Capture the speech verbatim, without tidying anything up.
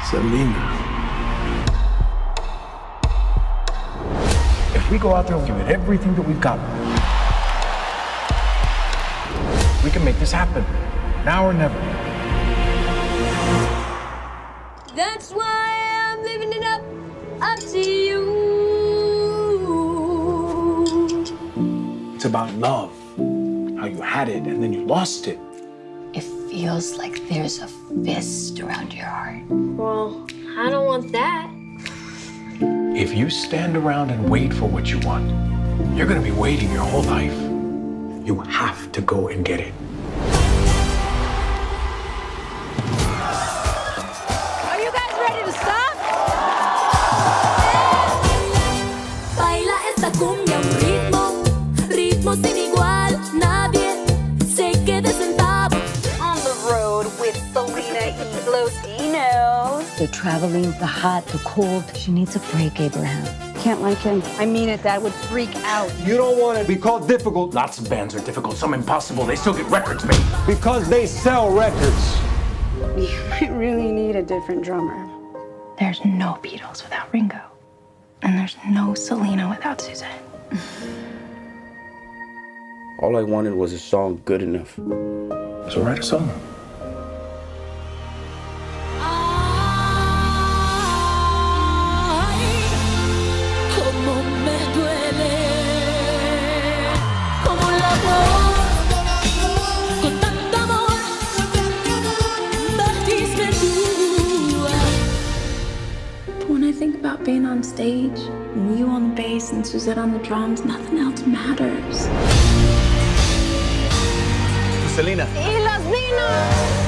Selena. If we go out there and give it everything that we've got, we can make this happen. Now or never. That's why I'm living it up, up to you. It's about love. How you had it and then you lost it. It feels like there's a fist around your heart. Well, I don't want that. If you stand around and wait for what you want, you're gonna be waiting your whole life. You have to go and get it. Are you guys ready to stop? Baila esta cumbia un ritmo, ritmo sin igual, nadie se quede sentado. On the road with Selena Quintanilla. The traveling, the hot, the cold. She needs a break, Abraham. Can't like him. I mean it, Dad would freak out. You don't want to be called difficult. Lots of bands are difficult, some impossible. They still get records made. Because they sell records. You might really need a different drummer. There's no Beatles without Ringo. And there's no Selena without Suzanne. All I wanted was a song good enough. So write a song. When I think about being on stage, and you on the bass and Suzette on the drums, nothing else matters. Selena. Y los vinos.